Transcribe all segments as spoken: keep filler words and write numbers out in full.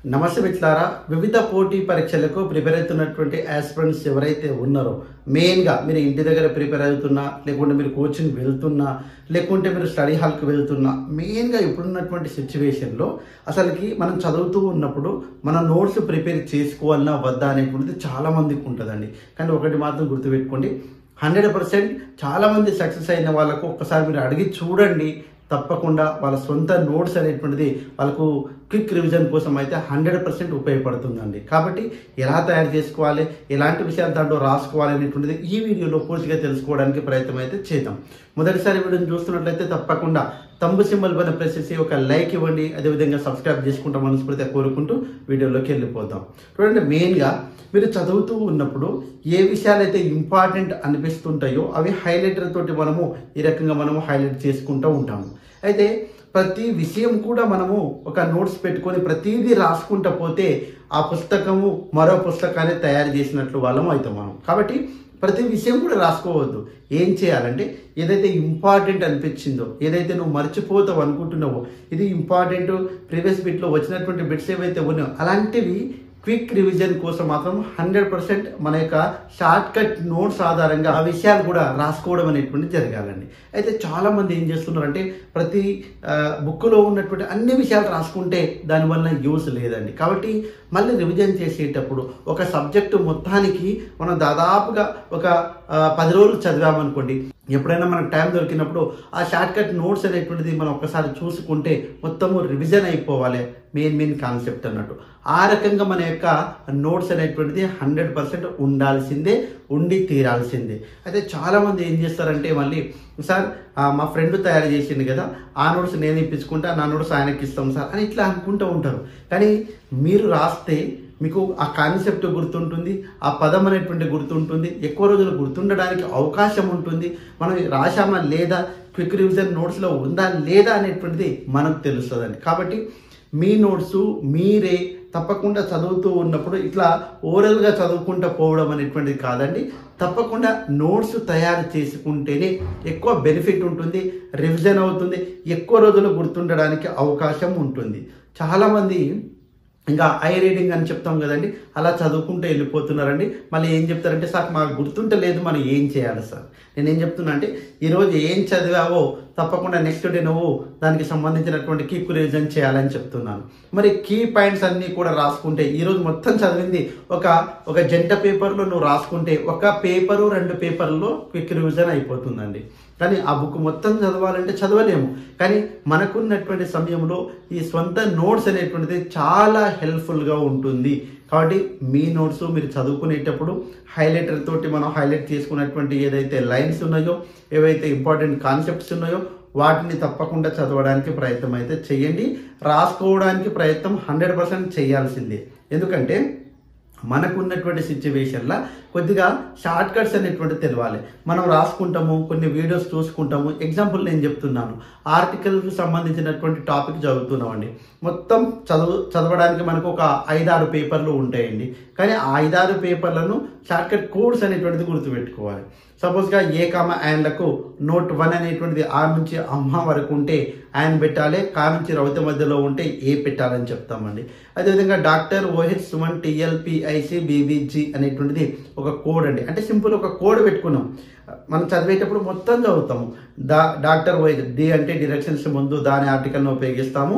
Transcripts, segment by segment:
నమస్తే మిత్రులారా, వివిధ పోటీ పరీక్షలకు ప్రిపేర్ అవుతున్నటువంటి ఆస్పిరెంట్స్ ఎవరైతే ఉన్నారో, మెయిన్గా మీరు ఇంటి దగ్గర ప్రిపేర్ అవుతున్నా, లేకుంటే మీరు కోచింగ్ వెళ్తున్నా, లేకుంటే మీరు స్టడీ హాల్కి వెళ్తున్నా, మెయిన్గా ఇప్పుడున్నటువంటి సిచ్యువేషన్లో అసలుకి మనం చదువుతూ ఉన్నప్పుడు మన నోట్స్ ప్రిపేర్ చేసుకోవాలన్నా వద్దా అనేటువంటిది చాలామందికి ఉంటుందండి. కానీ ఒకటి మాత్రం గుర్తుపెట్టుకోండి, హండ్రెడ్ పర్సెంట్ చాలామంది సక్సెస్ అయిన వాళ్ళకు ఒక్కసారి మీరు అడిగి చూడండి, తప్పకుండా వాళ్ళ సొంత నోట్స్ అనేటువంటిది వాళ్ళకు క్విక్ రివిజన్ కోసం అయితే హండ్రెడ్ పర్సెంట్ ఉపయోగపడుతుందండి. కాబట్టి ఎలా తయారు చేసుకోవాలి, ఎలాంటి విషయాలు దాంట్లో రాసుకోవాలి అనేటువంటిది ఈ వీడియోలో పూర్తిగా తెలుసుకోవడానికి ప్రయత్నం అయితే చేద్దాం. మొదటిసారి వీడియోని చూస్తున్నట్లయితే తప్పకుండా తంబు సింబల్ పైన ప్రెస్ చేసి ఒక లైక్ ఇవ్వండి, అదేవిధంగా సబ్స్క్రైబ్ చేసుకుంటాం మనస్ఫూర్తిగా కోరుకుంటూ వీడియోలోకి వెళ్ళిపోతాం. చూడండి, మెయిన్గా మీరు చదువుతూ ఉన్నప్పుడు ఏ విషయాలైతే ఇంపార్టెంట్ అనిపిస్తుంటాయో అవి హైలైటర్ తోటి మనము ఈ రకంగా మనము హైలైట్ చేసుకుంటూ ఉంటాము. అయితే ప్రతి విషయం కూడా మనము ఒక నోట్స్ పెట్టుకొని ప్రతిదీ రాసుకుంటూ పోతే ఆ పుస్తకము మరో పుస్తకాన్ని తయారు చేసినట్లు వాళ్ళం అవుతాం మనం. కాబట్టి ప్రతి విషయం కూడా రాసుకోవద్దు. ఏం చేయాలంటే ఏదైతే ఇంపార్టెంట్ అనిపించిందో, ఏదైతే నువ్వు మర్చిపోతావు అనుకుంటున్నావో, ఇది ఇంపార్టెంట్ ప్రీవియస్ బిట్లో వచ్చినటువంటి బిట్స్ ఏవైతే ఉన్నాయో అలాంటివి క్విక్ రివిజన్ కోసం మాత్రం హండ్రెడ్ పర్సెంట్ మన యొక్క షార్ట్ కట్ నోట్స్ ఆధారంగా ఆ విషయాలు కూడా రాసుకోవడం అనేటువంటి జరగాలండి. అయితే చాలామంది ఏం చేస్తున్నారంటే ప్రతి బుక్లో ఉన్నటువంటి అన్ని విషయాలు రాసుకుంటే దానివల్ల యూస్ లేదండి. కాబట్టి మళ్ళీ రివిజన్ చేసేటప్పుడు ఒక సబ్జెక్టు మొత్తానికి మనం దాదాపుగా ఒక పది రోజులు చదివామనుకోండి, ఎప్పుడైనా మనకు టైం దొరికినప్పుడు ఆ షార్ట్ కట్ నోట్స్ అనేటువంటిది మనం ఒకసారి చూసుకుంటే మొత్తము రివిజన్ అయిపోవాలి, మెయిన్ మెయిన్ కాన్సెప్ట్ అన్నట్టు. ఆ రకంగా మన యొక్క నోట్స్ అనేటువంటిది హండ్రెడ్ పర్సెంట్ ఉండాల్సిందే, ఉండి తీరాల్సిందే. అయితే చాలామంది ఏం చేస్తారంటే మళ్ళీ సార్ మా ఫ్రెండ్ తయారు చేసింది కదా, ఆ నోట్స్ నేను ఇప్పించుకుంటా, నా నోట్స్ ఆయనకి ఇస్తాం సార్ అని ఇట్లా అనుకుంటూ ఉంటారు. కానీ మీరు రాస్తే మీకు ఆ కాన్సెప్ట్ గుర్తుంటుంది, ఆ పదం అనేటువంటి గుర్తుంటుంది, ఎక్కువ రోజులు గుర్తుండడానికి అవకాశం ఉంటుంది. మనం రాశామా లేదా, క్విక్ రివిజన్ నోట్స్లో ఉందా లేదా అనేటువంటిది మనకు తెలుస్తుందండి. కాబట్టి మీ నోట్స్ మీరే తప్పకుండా చదువుతూ ఉన్నప్పుడు ఇట్లా ఓరల్గా చదువుకుంటూ పోవడం అనేటువంటిది కాదండి. తప్పకుండా నోట్స్ తయారు చేసుకుంటేనే ఎక్కువ బెనిఫిట్ ఉంటుంది, రివిజన్ అవుతుంది, ఎక్కువ రోజులు గుర్తుండడానికి అవకాశం ఉంటుంది. చాలామంది ఇంకా ఐ రీడింగ్ అని చెప్తాం కదండి, అలా చదువుకుంటూ వెళ్ళిపోతున్నారండి. మళ్ళీ ఏం చెప్తారంటే సార్ మాకు గుర్తుంటలేదు, మనం ఏం చేయాలి సార్? నేనేం చెప్తున్నా అంటే ఈరోజు ఏం చదివావో తప్పకుండా నెక్స్ట్ డే నువ్వు దానికి సంబంధించినటువంటి కీ రివిజన్ చేయాలని చెప్తున్నాను. మరి కీ పాయింట్స్ అన్నీ కూడా రాసుకుంటే ఈరోజు మొత్తం చదివింది ఒక ఒక జంట పేపర్లో నువ్వు రాసుకుంటే ఒక పేపరు రెండు పేపర్లో క్విక్ రివిజన్ అయిపోతుందండి. కానీ ఆ బుక్ మొత్తం చదవాలంటే చదవలేము. కానీ మనకున్నటువంటి సమయంలో ఈ సొంత నోట్స్ అనేటువంటిది చాలా హెల్ప్ఫుల్గా ఉంటుంది. కాబట్టి మీ నోట్స్ మీరు చదువుకునేటప్పుడు హైలైటర్ తోటి మనం హైలైట్ చేసుకున్నటువంటి ఏదైతే లైన్స్ ఉన్నాయో, ఏవైతే ఇంపార్టెంట్ కాన్సెప్ట్స్ ఉన్నాయో వాటిని తప్పకుండా చదవడానికి ప్రయత్నం అయితే చేయండి. రాసుకోవడానికి ప్రయత్నం హండ్రెడ్ పర్సెంట్ చేయాల్సిందే. ఎందుకంటే మనకున్నటువంటి సిచ్యువేషన్లో కొద్దిగా షార్ట్ కట్స్ అనేటువంటి తెలియాలి. మనం రాసుకుంటాము, కొన్ని వీడియోస్ చూసుకుంటాము. ఎగ్జాంపుల్ నేను చెప్తున్నాను, ఆర్టికల్కి సంబంధించినటువంటి టాపిక్ చదువుతున్నామండి. మొత్తం చదువు చదవడానికి మనకు ఒక ఐదారు పేపర్లు ఉంటాయండి. కానీ ఆ ఐదారు పేపర్లను షార్ట్ కట్ కోడ్స్ అనేటువంటిది గుర్తుపెట్టుకోవాలి. సపోజ్గా ఏ కామ ఆయనలకు నోట్ వన్ అనేటువంటిది ఆ నుంచి అమ్మ వరకు ఉంటే ఆయన పెట్టాలి, కా నుంచి రవిత మధ్యలో ఉంటే ఏ పెట్టాలని చెప్తామండి. అదేవిధంగా doctor O H Suman TLPIC BBG అనేటువంటిది ఒక కోడ్ అండి. అంటే సింపుల్ ఒక కోడ్ పెట్టుకున్నాం, మనం చదివేటప్పుడు మొత్తం చదువుతాము. దా డాక్టర్ ఓహెచ్ డి అంటే డిరెక్షన్స్ ముందు దాని ఆర్టికల్ను ఉపయోగిస్తాము,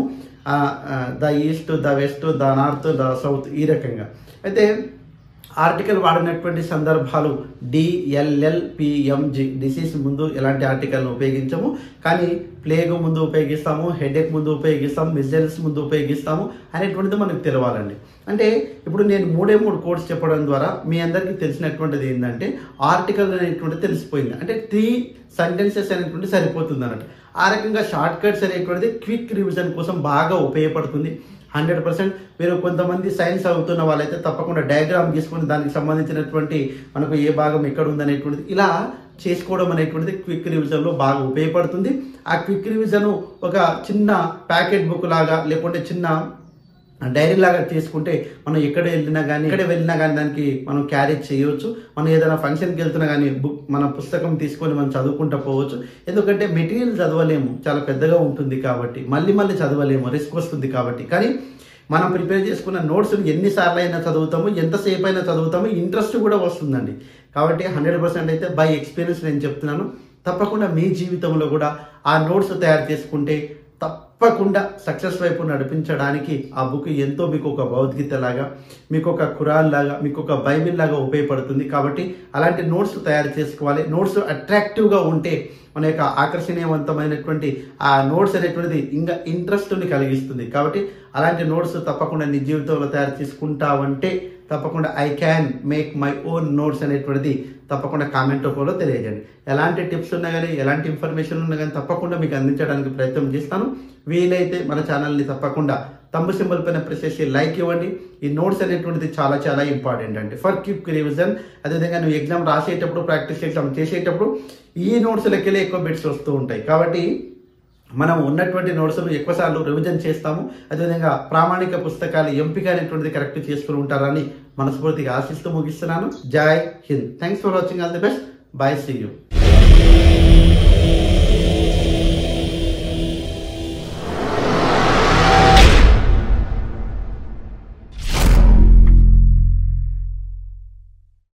the east, the west, the north, the south, ఈ రకంగా. అయితే ఆర్టికల్ వాడినటువంటి సందర్భాలు డిఎల్ఎల్పిఎంజి డిసీజ్ ముందు ఎలాంటి ఆర్టికల్ను ఉపయోగించము, కానీ ప్లేగ్ ముందు ఉపయోగిస్తాము, హెడేక్ ముందు ఉపయోగిస్తాము, మిజల్స్ ముందు ఉపయోగిస్తాము అనేటువంటిది మనకు తెలవాలండి. అంటే ఇప్పుడు నేను మూడే మూడు కోడ్స్ చెప్పడం ద్వారా మీ అందరికీ తెలిసినటువంటిది ఏంటంటే ఆర్టికల్ అనేటువంటిది తెలిసిపోయింది. అంటే త్రీ సెంటెన్సెస్ అనేటువంటి సరిపోతుంది అన్నట్టు. ఆ రకంగా షార్ట్ కట్స్ అనేటువంటిది క్విక్ రివిజన్ కోసం బాగా ఉపయోగపడుతుంది. హండ్రెడ్ పర్సెంట్ మీరు కొంతమంది సైన్స్ అవుతున్న వాళ్ళైతే తప్పకుండా డయాగ్రామ్ తీసుకొని దానికి సంబంధించినటువంటి మనకు ఏ భాగం ఎక్కడ ఉందనేటువంటిది ఇలా చేసుకోవడం అనేటువంటిది క్విక్ రివిజన్లో బాగా ఉపయోగపడుతుంది. ఆ క్విక్ రివిజన్ ఒక చిన్న ప్యాకెట్ బుక్ లాగా లేకుంటే చిన్న డైరీ లాగా తీసుకుంటే మనం ఎక్కడ వెళ్ళినా కానీ ఎక్కడ వెళ్ళినా కానీ దానికి మనం క్యారీ చేయవచ్చు. మనం ఏదైనా ఫంక్షన్కి వెళ్తున్నా కానీ బుక్ మన పుస్తకం తీసుకొని మనం చదువుకుంటూ పోవచ్చు. ఎందుకంటే మెటీరియల్ చదవలేము, చాలా పెద్దగా ఉంటుంది కాబట్టి, మళ్ళీ మళ్ళీ చదవలేము, రిస్క్ వస్తుంది కాబట్టి. కానీ మనం ప్రిపేర్ చేసుకున్న నోట్స్ని ఎన్నిసార్లు అయినా చదువుతాము, ఎంతసేపు అయినా చదువుతాము, ఇంట్రెస్ట్ కూడా వస్తుందండి. కాబట్టి హండ్రెడ్ పర్సెంట్ అయితే బై ఎక్స్పీరియన్స్ నేను చెప్తున్నాను. తప్పకుండా మీ జీవితంలో కూడా ఆ నోట్స్ తయారు చేసుకుంటే తప్పకుండా సక్సెస్ వైపు నడిపించడానికి ఆ బుక్ ఎంతో మీకు ఒక భగవద్గీత లాగా, మీకు ఒక ఖురాన్ లాగా, మీకు ఒక బైబిల్ లాగా ఉపయోగపడుతుంది. కాబట్టి అలాంటి నోట్స్ తయారు చేసుకోవాలి. నోట్స్ అట్రాక్టివ్గా ఉంటే మన యొక్క ఆకర్షణీయవంతమైనటువంటి ఆ నోట్స్ అనేటువంటిది ఇంకా ఇంట్రెస్ట్ని కలిగిస్తుంది. కాబట్టి అలాంటి నోట్స్ తప్పకుండా నీ జీవితంలో తయారు చేసుకుంటావంటే తప్పకుండా I can make my own notes అనేటువంటిది తప్పకుండా కామెంట్ రూపంలో తెలియజేయండి. ఎలాంటి టిప్స్ ఉన్నా కానీ, ఎలాంటి ఇన్ఫర్మేషన్ ఉన్నా కానీ తప్పకుండా మీకు అందించడానికి ప్రయత్నం చేస్తాను. వీలైతే మన ఛానల్ని తప్పకుండా తంబు సింబల్ పైన ప్రెస్ చేసి లైక్ ఇవ్వండి. ఈ నోట్స్ అనేటువంటిది చాలా చాలా ఇంపార్టెంట్ అండి ఫర్ క్విక్ రివిజన్. అదేవిధంగా నువ్వు ఎగ్జామ్ రాసేటప్పుడు, ప్రాక్టీస్ ఎగ్జామ్ చేసేటప్పుడు ఈ నోట్స్ లెక్కలే ఎక్కువ బిట్స్ వస్తూ ఉంటాయి. కాబట్టి మనం ఉన్నటువంటి నోట్స్ను ఎక్కువసార్లు రివిజన్ చేస్తాము. అదేవిధంగా ప్రామాణిక పుస్తకాల ఎంపిక అనేటువంటిది కరెక్ట్ చేసుకుని ఉంటారని మనస్ఫూర్తిగా ఆశిస్తూ ముగిస్తున్నాను. జై హింద్. Thanks for watching. All the best. Bye. See you.